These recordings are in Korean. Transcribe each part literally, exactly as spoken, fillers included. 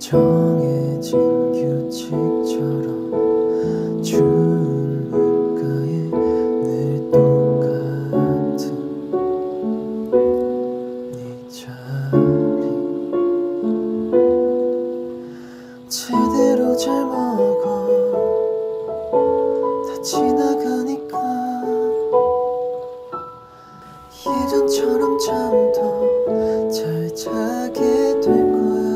정해진 규칙처럼 주문 문가에 늘 똑같은 네 자리 제대로 잘 먹어 다 지나가니까 예전처럼 잠도 잘 자게 될 거야.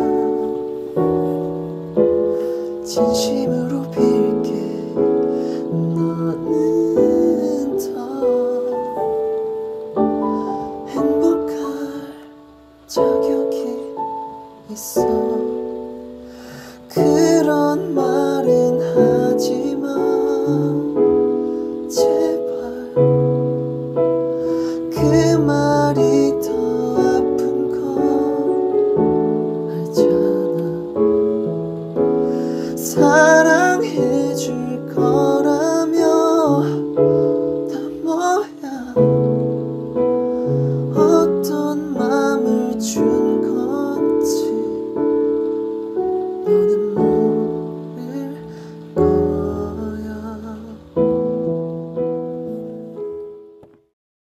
진심으로 빌게 너는 더 행복할 자격이 있어. 그런 말